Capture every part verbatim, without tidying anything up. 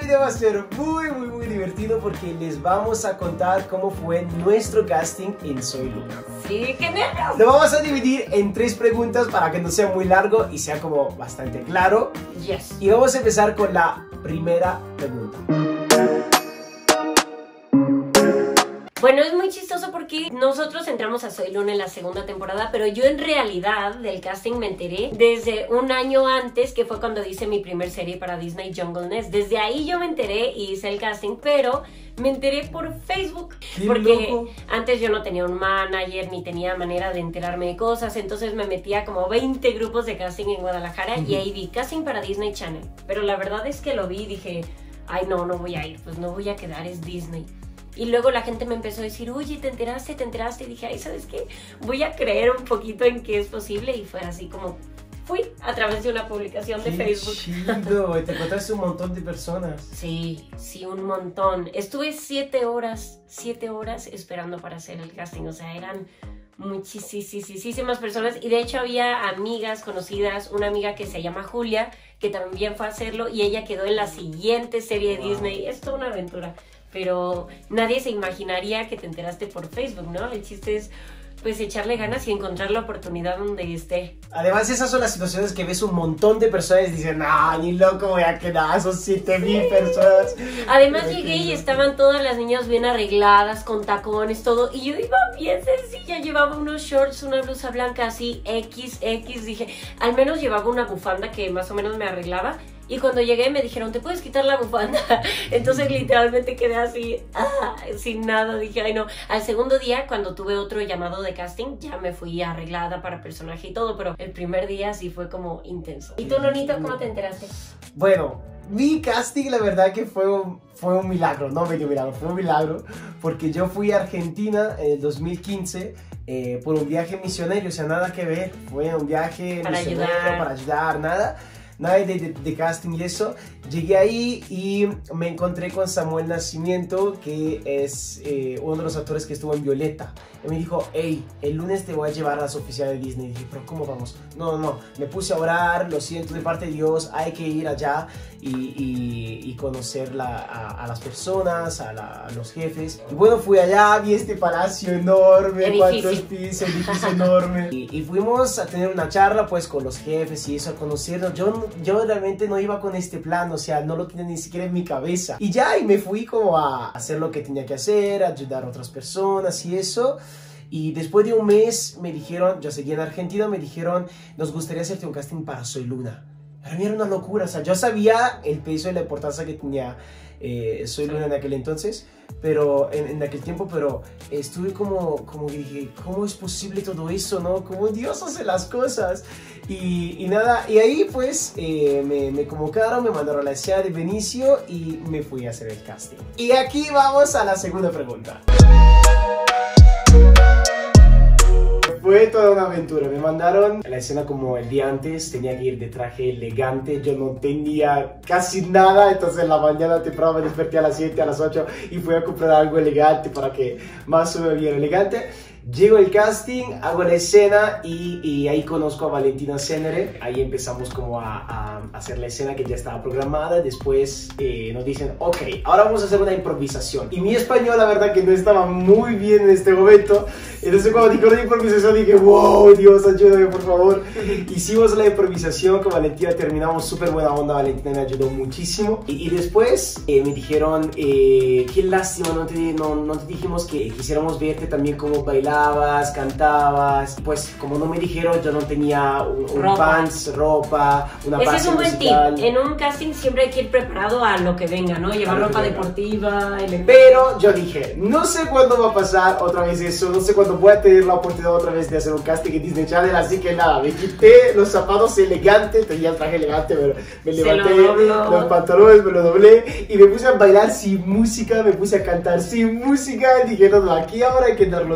video va a ser muy muy muy divertido porque les vamos a contar cómo fue nuestro casting en Soy Luna. Sí, qué nervios. Lo vamos a dividir en tres preguntas para que no sea muy largo y sea como bastante claro. Yes. Y vamos a empezar con la primera pregunta. Bueno, es muy chistoso porque nosotros entramos a Soy Luna en la segunda temporada, pero yo en realidad del casting me enteré desde un año antes, que fue cuando hice mi primer serie para Disney, Jungle Nest. Desde ahí yo me enteré y hice el casting, pero me enteré por Facebook. ¡Qué porque loco! Antes yo no tenía un manager ni tenía manera de enterarme de cosas, entonces me metía como veinte grupos de casting en Guadalajara. Uh-huh. Y ahí vi casting para Disney Channel. Pero la verdad es que lo vi y dije, ay no, no voy a ir, pues no voy a quedar, es Disney. Y luego la gente me empezó a decir, oye, ¿te enteraste? ¿Te enteraste? Y dije, ay, ¿sabes qué? Voy a creer un poquito en que es posible. Y fue así como fui a través de una publicación de ¡Qué Facebook. chido! Te encontraste un montón de personas. Sí, sí, un montón. Estuve siete horas, siete horas esperando para hacer el casting. O sea, eran muchísimas personas. Y de hecho había amigas conocidas, una amiga que se llama Julia, que también fue a hacerlo. Y ella quedó en la siguiente serie de wow. Disney. Es toda una aventura. Pero nadie se imaginaría que te enteraste por Facebook, ¿no? El chiste es, pues, echarle ganas y encontrar la oportunidad donde esté. Además, esas son las situaciones que ves un montón de personas y dicen, no, ni loco voy a quedar, son siete mil sí. personas. Además Pero llegué y estaban todas las niñas bien arregladas, con tacones, todo, y yo iba bien sencilla, llevaba unos shorts, una blusa blanca así, equis equis, dije, al menos llevaba una bufanda que más o menos me arreglaba. Y cuando llegué me dijeron, ¿te puedes quitar la bufanda? Entonces literalmente quedé así, ah, sin nada. Dije, ay no. Al segundo día, cuando tuve otro llamado de casting, ya me fui arreglada para personaje y todo. Pero el primer día sí fue como intenso. ¿Y tú, Nonito, cómo te enteraste? Bueno, mi casting la verdad que fue un, fue un milagro. No medio milagro, fue un milagro. Porque yo fui a Argentina en el dos mil quince eh, por un viaje misionero. O sea, nada que ver. Fue un viaje para misionero ayudar. para ayudar, nada. Nada de, de, de casting y eso. Llegué ahí y me encontré con Samuel Nascimento, que es eh, uno de los actores que estuvo en Violeta. Y me dijo, hey, el lunes te voy a llevar a las oficinas de Disney. Y dije, pero ¿cómo vamos? No, no, no. Me puse a orar, lo siento de parte de Dios, hay que ir allá y, y, y conocer la, a, a las personas, a, la, a los jefes. Y bueno, fui allá, vi este palacio enorme, cuatro pisos, edificio enorme. Y, y fuimos a tener una charla pues con los jefes y eso, a conocernos. Yo, yo realmente no iba con este plan, o sea, no lo tenía ni siquiera en mi cabeza. Y ya, y me fui como a hacer lo que tenía que hacer, a ayudar a otras personas y eso. Y después de un mes me dijeron, yo seguía en Argentina, me dijeron, nos gustaría hacerte un casting para Soy Luna. Para mí era una locura, o sea, yo sabía el peso y la importancia que tenía eh, Soy Luna en aquel entonces, pero en, en aquel tiempo, pero estuve como, como que dije, ¿cómo es posible todo eso, no? ¿Cómo Dios hace las cosas? Y, y nada, y ahí pues eh, me, me convocaron, me mandaron a la escena de Benicio y me fui a hacer el casting. Y aquí vamos a la segunda pregunta. Fue toda una aventura, me mandaron a la escena como el día antes, tenía que ir de traje elegante, yo no tenía casi nada, entonces en la mañana temprano me desperté a las siete, a las ocho y fui a comprar algo elegante para que más o menos bien elegante. Llego el casting, hago la escena y, y ahí conozco a Valentina Cenere. Ahí empezamos como a, a hacer la escena que ya estaba programada. Después eh, nos dicen, ok, ahora vamos a hacer una improvisación. Y mi español, la verdad que no estaba muy bien en este momento. Entonces cuando dijo la improvisación dije, wow, Dios, ayúdame por favor. Hicimos la improvisación con Valentina, terminamos súper buena onda. Valentina me ayudó muchísimo. Y, y después eh, me dijeron, eh, qué lástima, no te, no, no te dijimos que quisiéramos verte también como bailar. Cantabas, pues como no me dijeron, yo no tenía un, un ropa. pants, ropa, una base musical. Ese es un buen tip, en un casting siempre hay que ir preparado a lo que venga, ¿no? Llevar ropa deportiva. El... Pero yo dije, no sé cuándo va a pasar otra vez eso, no sé cuándo voy a tener la oportunidad otra vez de hacer un casting en Disney Channel, así que nada, me quité los zapatos elegantes, tenía el traje elegante, pero me levanté, los pantalones me lo doblé y me puse a bailar sin música, me puse a cantar sin música y dije, no, no, aquí ahora hay que darlo todo, así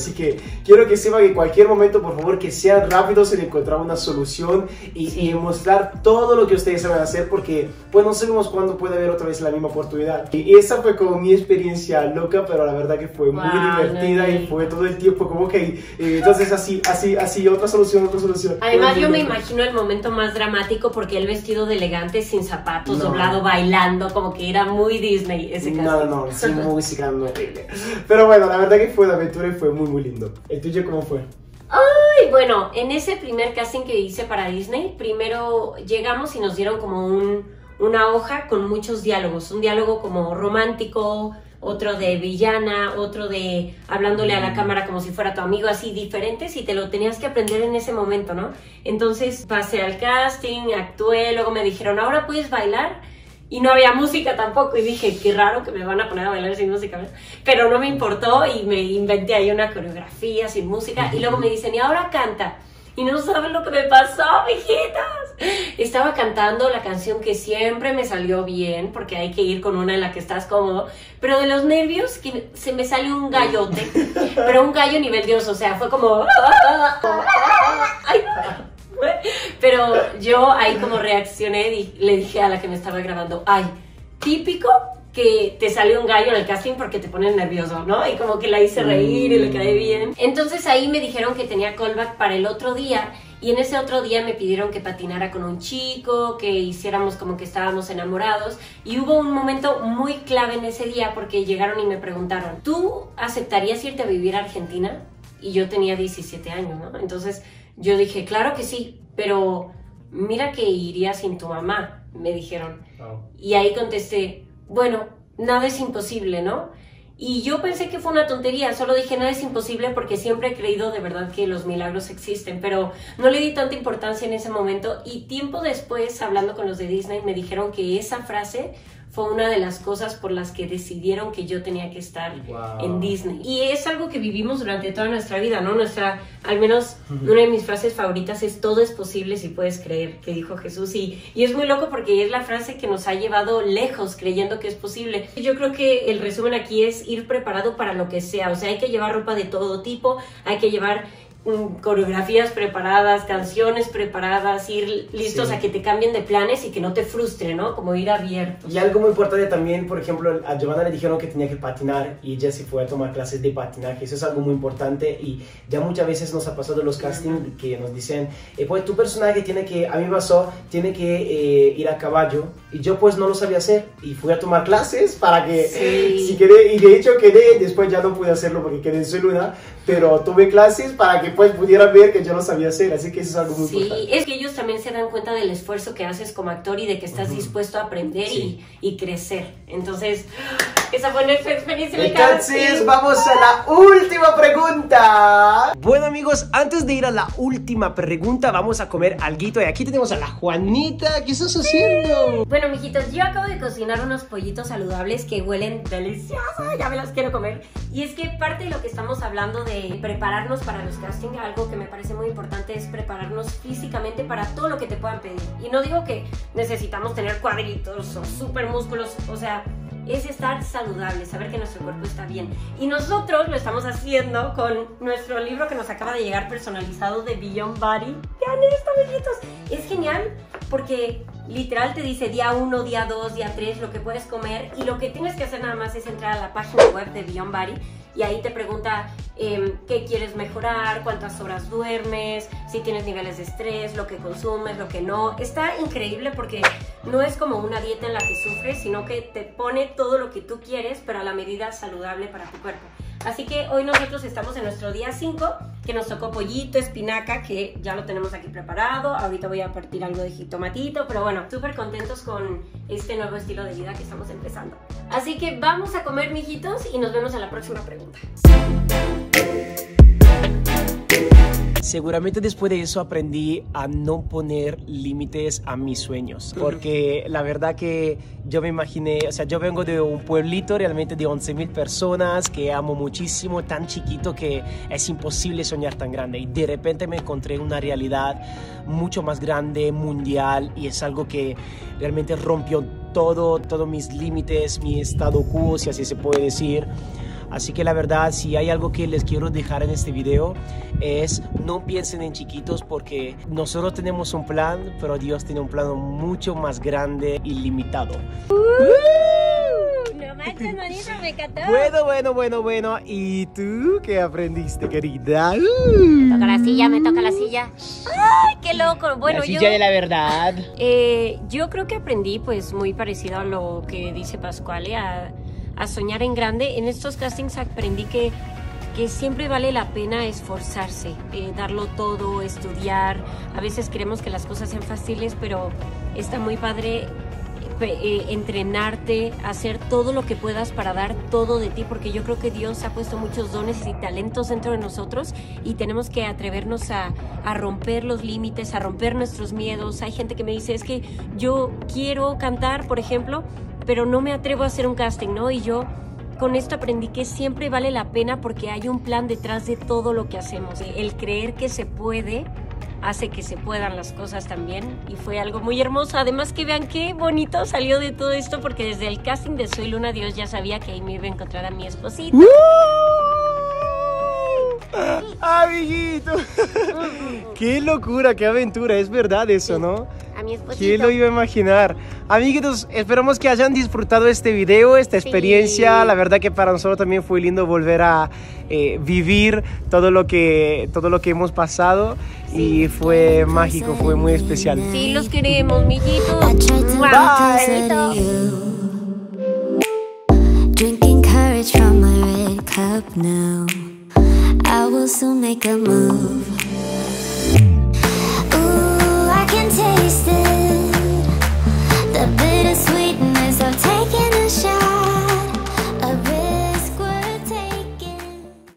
así que quiero que sepan que en cualquier momento, por favor, que sean rápidos en encontrar una solución y, sí. y mostrar todo lo que ustedes saben hacer, porque pues no sabemos cuándo puede haber otra vez la misma oportunidad. Y esa fue como mi experiencia loca, pero la verdad que fue muy wow, divertida no, y fue todo el tiempo como que, eh, entonces así, así, así, otra solución, otra solución. Además yo me imagino el momento más dramático porque él vestido de elegante, sin zapatos, no. doblado, bailando, como que era muy Disney ese casting. No, no, sin música, no. Pero bueno, la verdad que fue de aventura y fue muy, muy lindo. ¿El tuyo cómo fue? Ay, bueno, en ese primer casting que hice para Disney, primero llegamos y nos dieron como un, una hoja con muchos diálogos. Un diálogo como romántico, otro de villana, otro de hablándole a la cámara como si fuera tu amigo, así diferentes, y te lo tenías que aprender en ese momento, ¿no? Entonces pasé al casting, actué, luego me dijeron, ahora puedes bailar. Y no había música tampoco, y dije, qué raro que me van a poner a bailar sin música, ¿no? Pero no me importó y me inventé ahí una coreografía sin música, y luego me dicen, y ahora canta. Y no saben lo que me pasó, mijitas. Estaba cantando la canción que siempre me salió bien, porque hay que ir con una en la que estás cómodo, pero de los nervios que se me sale un gallote, pero un gallo nivel Dios, o sea, fue como... Ay, pero yo ahí como reaccioné y le dije a la que me estaba grabando, ay, típico que te sale un gallo en el casting porque te pones nervioso, ¿no? Y como que la hice reír y le caí bien. Entonces ahí me dijeron que tenía callback para el otro día, y en ese otro día me pidieron que patinara con un chico, que hiciéramos como que estábamos enamorados, y hubo un momento muy clave en ese día porque llegaron y me preguntaron, ¿tú aceptarías irte a vivir a Argentina? Y yo tenía diecisiete años, ¿no? Entonces yo dije, claro que sí, pero mira que iría sin tu mamá, me dijeron. Oh. Y ahí contesté, bueno, nada es imposible, ¿no? Y yo pensé que fue una tontería, solo dije nada es imposible porque siempre he creído de verdad que los milagros existen, pero no le di tanta importancia en ese momento, y tiempo después, hablando con los de Disney, me dijeron que esa frase fue una de las cosas por las que decidieron que yo tenía que estar wow. en Disney. Y es algo que vivimos durante toda nuestra vida, ¿no? Nuestra, al menos uh-huh. una de mis frases favoritas es todo es posible si puedes creer, que dijo Jesús. Y, y es muy loco porque es la frase que nos ha llevado lejos creyendo que es posible. Yo creo que el resumen aquí es ir preparado para lo que sea. O sea, hay que llevar ropa de todo tipo, hay que llevar coreografías preparadas, canciones preparadas, ir listos sí. a que te cambien de planes y que no te frustre, ¿no? Como ir abiertos. Y algo muy importante también, por ejemplo, a Giovanna le dijeron que tenía que patinar y ella se fue a tomar clases de patinaje. Eso es algo muy importante, y ya muchas veces nos ha pasado en los castings que nos dicen, eh, pues tu personaje tiene que, a mí me pasó, tiene que eh, ir a caballo, y yo pues no lo sabía hacer y fui a tomar clases para que, sí. si quedé, y de hecho quedé, después ya no pude hacerlo porque quedé en su luna, pero tuve clases para que pues pudieran ver que yo lo sabía hacer, así que eso es algo muy sí, importante. Sí, es que ellos también se dan cuenta del esfuerzo que haces como actor y de que estás uh-huh. dispuesto a aprender sí. y, y crecer. Entonces, esa fue nuestra experiencia. Entonces, vamos a la última pregunta. Bueno, amigos, antes de ir a la última pregunta, vamos a comer alguito. Y aquí tenemos a la Juanita. ¿Qué estás haciendo? Bueno, mijitos, yo acabo de cocinar unos pollitos saludables que huelen deliciosos. Ya me los quiero comer. Y es que parte de lo que estamos hablando de prepararnos para los castings, algo que me parece muy importante es prepararnos físicamente para todo lo que te puedan pedir. Y no digo que necesitamos tener cuadritos o super músculos, o sea, es estar saludable, saber que nuestro cuerpo está bien. Y nosotros lo estamos haciendo con nuestro libro que nos acaba de llegar personalizado de Beyond Body. Vean esto, amiguitos. Es genial porque literal te dice día uno, día dos, día tres, lo que puedes comer, y lo que tienes que hacer nada más es entrar a la página web de Beyond Body, y ahí te pregunta eh, qué quieres mejorar, cuántas horas duermes, si tienes niveles de estrés, lo que consumes, lo que no. Está increíble porque no es como una dieta en la que sufres, sino que te pone todo lo que tú quieres, pero a la medida saludable para tu cuerpo. Así que hoy nosotros estamos en nuestro día cinco, que nos tocó pollito, espinaca, que ya lo tenemos aquí preparado. Ahorita voy a partir algo de jitomatito, pero bueno, súper contentos con este nuevo estilo de vida que estamos empezando. Así que vamos a comer, mijitos, y nos vemos en la próxima pregunta. Seguramente después de eso aprendí a no poner límites a mis sueños, porque la verdad que yo me imaginé, o sea, yo vengo de un pueblito realmente de once mil personas que amo muchísimo, tan chiquito que es imposible soñar tan grande, y de repente me encontré en una realidad mucho más grande, mundial, y es algo que realmente rompió todo, todos mis límites, mi estado quo, si así se puede decir. Así que la verdad, si hay algo que les quiero dejar en este video, es no piensen en chiquitos, porque nosotros tenemos un plan, pero Dios tiene un plan mucho más grande y limitado. Uh, no manches, Marisa, me encantó. Bueno, bueno, bueno, bueno. ¿Y tú qué aprendiste, querida? Me toca la silla, me toca la silla. ¡Ay, qué loco! Bueno, la silla yo, de la verdad. Eh, yo creo que aprendí, pues, muy parecido a lo que dice Pasquale, a, a soñar en grande. En estos castings aprendí que, que siempre vale la pena esforzarse, eh, darlo todo, estudiar. A veces queremos que las cosas sean fáciles, pero está muy padre eh, entrenarte, hacer todo lo que puedas para dar todo de ti, porque yo creo que Dios ha puesto muchos dones y talentos dentro de nosotros y tenemos que atrevernos a, a romper los límites, a romper nuestros miedos. Hay gente que me dice, es que yo quiero cantar, por ejemplo, pero no me atrevo a hacer un casting, ¿no? Y yo con esto aprendí que siempre vale la pena porque hay un plan detrás de todo lo que hacemos. El creer que se puede hace que se puedan las cosas también, y fue algo muy hermoso. Además, que vean qué bonito salió de todo esto, porque desde el casting de Soy Luna, Dios ya sabía que ahí me iba a encontrar a mi esposito. ¡Uh! Amiguito, qué locura, qué aventura, es verdad eso, ¿no? A mi esposito. ¿Quién lo iba a imaginar? Amiguitos, esperamos que hayan disfrutado este video, esta experiencia. Sí. La verdad que para nosotros también fue lindo volver a eh, vivir todo lo que todo lo que hemos pasado, sí. Y fue mágico, fue muy especial. Sí, los queremos, mijitos. Bye. Drinking courage from my red cup now. I will soon make a move.